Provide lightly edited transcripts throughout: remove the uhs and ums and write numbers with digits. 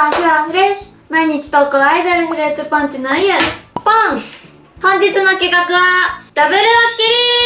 足はフレッシュ。毎日投稿アイドルフルーツポンチのゆポン。本日の企画はダブルドッキ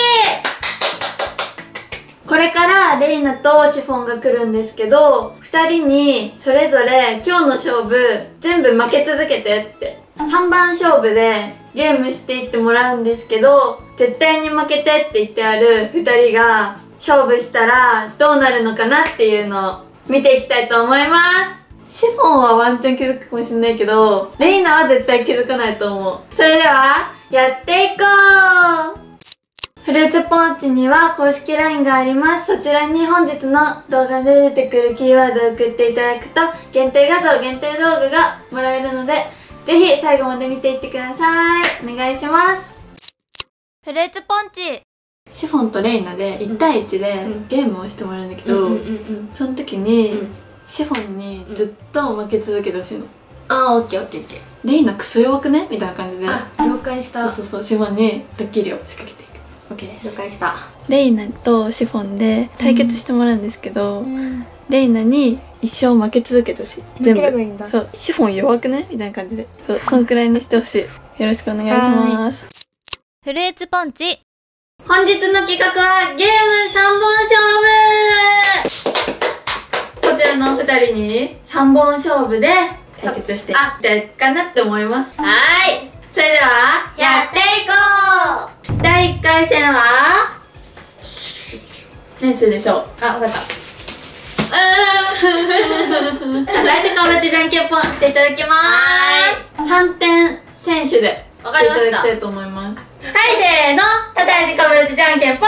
リ。これからレイナとシフォンが来るんですけど、2人にそれぞれ今日の勝負全部負け続けてって3番勝負でゲームしていってもらうんですけど、絶対に負けてって言ってある2人が勝負したらどうなるのかなっていうのを見ていきたいと思います。シフォンはワンチャン気づくかもしれないけど、レイナは絶対気づかないと思う。それではやっていこう。フルーツポンチには公式 LINE があります。そちらに本日の動画で出てくるキーワードを送っていただくと限定画像、限定動画がもらえるので、ぜひ最後まで見ていってください。お願いします。 フルーツポンチ。 シフォンとレイナで1対1でゲームをしてもらうんだけど、その時にシフォンにずっと負け続けてほしいの。 あー、オッケーオッケーオッケー。 レイナクソ弱くねみたいな感じで、 了解した。 そうそうそう、シフォンにドッキリを仕掛けていく。オッケーです。 了解した。 レイナとシフォンで対決してもらうんですけど、レイナに一生負け続けてほしい。全部。そう、シフォン弱くねみたいな感じで、そう、そんくらいにしてほしい。よろしくお願いします。 フルーツポンチ。 本日の企画はゲーム3本勝負。こちらの2人に3本勝負で対決していきたいかなって思います。はい、それではやっていこう。第1回戦は何するでしょう。あ、分かった。ライトかぶってじゃんけんぽんしていただきます。3点選手でしていただきたいと思います。はい、せーの、叩いてかぶってじゃんけんぽん。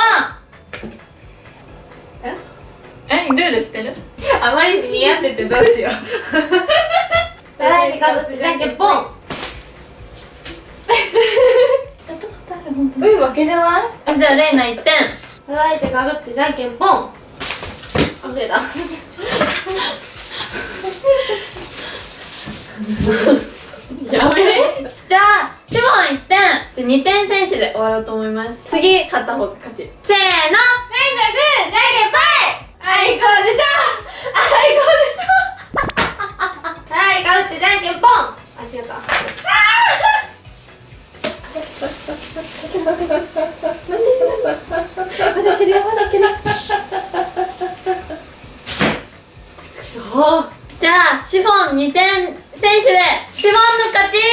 ルール知ってる？ あまりに似合っててどうしよう。叩いてかぶってじゃんけんぽん。やったことある、ほんとに。 負けじゃない？ じゃあレイナ1点。 叩いてかぶってじゃんけんぽん。あ、間違えた。やべえ。 じゃあシフォン1点で2点選手で終わろうと思います。次勝った方が勝ち。せーの、レイナグーじゃんけんぽい。 あいこうでしょ。あいこうでしょ。叩いてかぶってじゃんけんぽん。あ、違った。 まだいけるよ、まだいける。じゃあシフォン2点選手でシフォンの勝ち。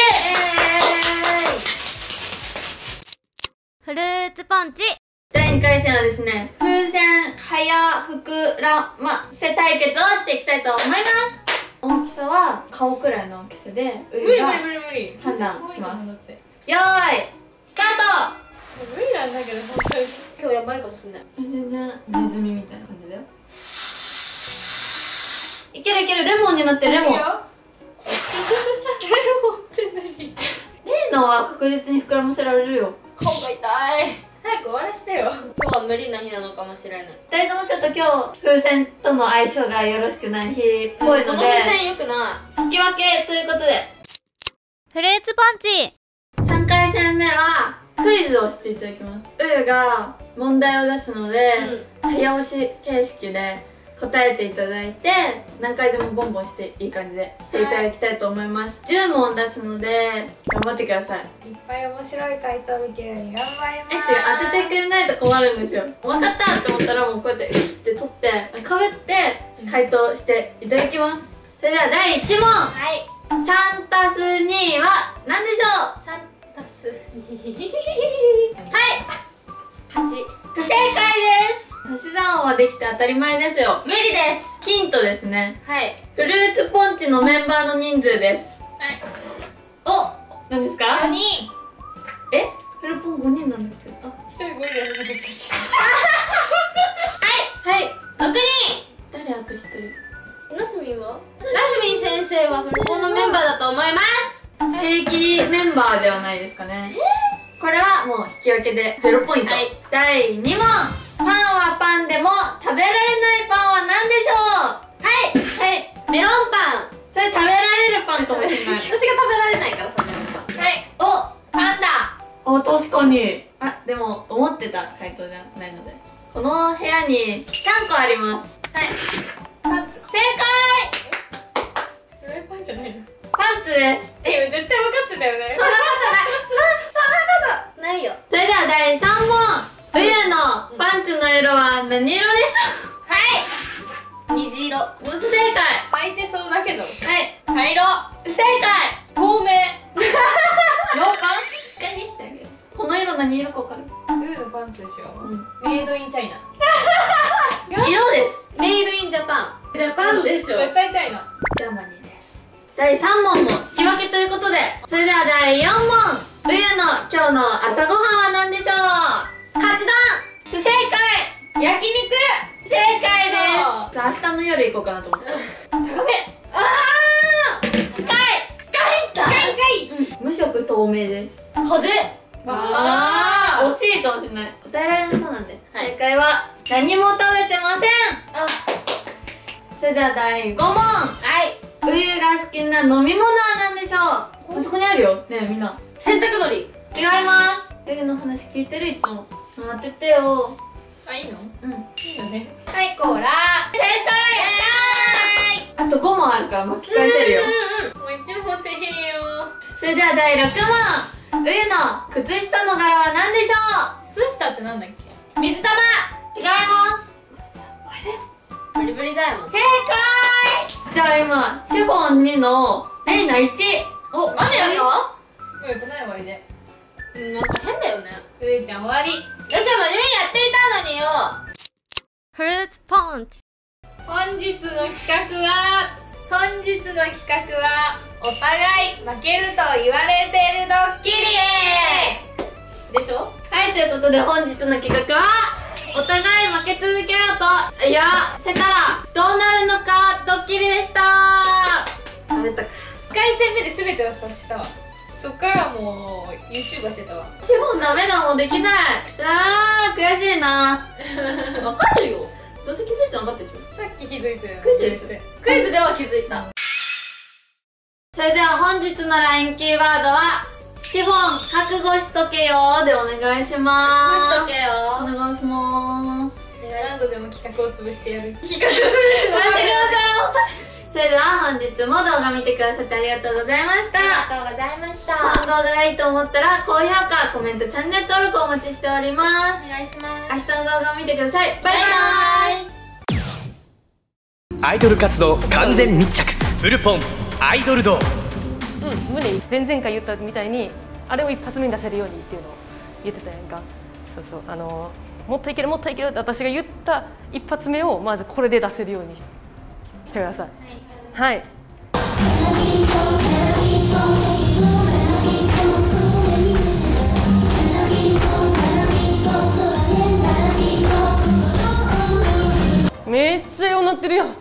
フルーツポンチ。 第2回戦はですね、風船早膨らませ対決をしていきたいと思います。大きさは顔くらいの大きさで無理が無理無理判断します。よーいスター無理なんだけど、本当に今日やばいかもしれない。 全然ネズミみたいな感じだよ。いけるいける。レモンになってる。レモン。レモンって何？ レイナは確実に膨らませられるよ。 顔が痛い。早く終わらせてよ。今日は無理な日なのかもしれない。 2人ともちょっと今日風船との相性がよろしくない日っぽいので、 この風船良くない。 引き分けということで、 フルーツポンチ。 3回戦目はクイズをしていただきます。うゆが問題を出すので、早押し形式で答えていただいて、何回でもボンボンしていい感じでしていただきたいと思います。10問出すので頑張ってください。 いっぱい面白い回答できるように頑張ります。 当ててくれないと困るんですよ。分かったって思ったらもうこうやってシュッて取ってかぶって回答していただきます。それでは第1問。はい、3たす2は何でしょう。 3たす2。 はい、8。不正解です。足し算はできて当たり前ですよ。 無理です。 ヒントですね。 はい、 フルーツポンチのメンバーの人数です。 はい、 お、何ですか。 4人。 フルポン5人なんだけど、あ、 1人5人でやるんだっけ。 はい、 6人。 誰あと1人。 ナスミンは？ナスミン先生はフルポンのメンバーだと思います。 正規メンバーではないですかね。これはもう引き分けで0ポイント。第2問。パンはパンでも食べられないパンは何でしょう。はい、 メロンパン。 それ食べられるパンかもしれない。 私が食べられないからさ、メロンパン。はい、 お、 パンダ。 お、確かに。あ、でも思ってた回答じゃないので、この部屋に3個あります。はい、正解。 フライパンじじゃないの？ パンツです。 絶対分かってたよね。 そんなことないよ。 それでは第3問。冬のパンツの色は何色でしょう？ 虹色。 不正解。 履いてそうだけど。 はい。 茶色。 不正解。 透明。 洋館しっかりしてあげる。この色何色か分かる？ 冬のパンツでしょ。メイドインチャイナ。 色です。 メイドインジャパン。 ジャパンでしょ。 絶対チャイナ。 ジャーマニーです。第3問も引き分けということで、それでは第4問。冬の今日の朝ごはんは何でしょう？カツ丼。不正解。 焼肉。 正解です。明日の夜行こうかなと思って。 高め。 近い。無色透明です。 風。 惜しいかもしれない。答えられなそうなんで、正解は何も食べてません。それでは第5問。 はい。 冬が好きな飲み物は何でしょう？あそこにあるよねえ、みんな。 洗濯のり。 違います。冬の話聞いてる？いつも当ててよ。 いいの？ うん、 いいよね。はい、コーラ。 正解。あと5問あるから巻き返せるよ。 もう1問でいいよ。 それでは第6問。冬の靴下の柄は何でしょう？ 靴下ってなんだっけ？ 水玉。違います。 ブリブリだよ。 正解。じゃあ今シフォン2のレイナ1。お、まだやるよ。 もうよくない？終わりで。 なんか変だよね。 うえちゃん終わり。 私は真面目にやっていたのによ。フルーツポンチ。 本日の企画はお互い負けると言われてるドッキリでしょ。 はい、ということで本日の企画はお互い負け続けろと言わせたらどうなるのかドッキリでした。あれたか。 1回戦目で全てを察したわ。そっからもう YouTuber してたわ。 シフォンダメだもん、できない。悔しいな。わかるよ。どうせ気づいてなかったでしょ。 さっき気づいたよ。 クイズでしょ。 クイズでは気づいた。 それでは本日の LINE キーワードはシフォン覚悟しとけよーでお願いしまーす。 覚悟しとけよお願いしまーす。 何度でも企画を潰してやる。 待ってください、本当に。それでは本日も動画見てくださってありがとうございました。 ありがとうございました。 この動画がいいと思ったら高評価、コメント、チャンネル登録お待ちしております。 お願いします。 明日の動画を見てください。バイバイ。 アイドル活動完全密着フルポンアイドル道。 胸前々回言ったみたいにあれを一発目に出せるようにっていうのを言ってたやんか。そうそう、もっといけるもっといけるって私が言った一発目をまずこれで出せるようにしてください。はい、めっちゃようなってるやん。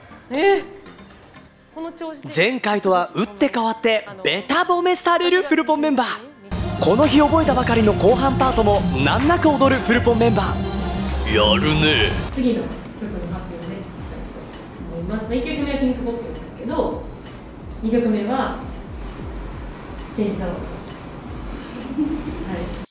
この調子で前回とは打って変わってベタ褒めされるフルポンメンバー。この日覚えたばかりの後半パートも難なく踊るフルポンメンバー。やるね。 次の曲の発表をねしたいと思います。1曲目はピンクポップですけど2曲目はチェンジサロンです。はい。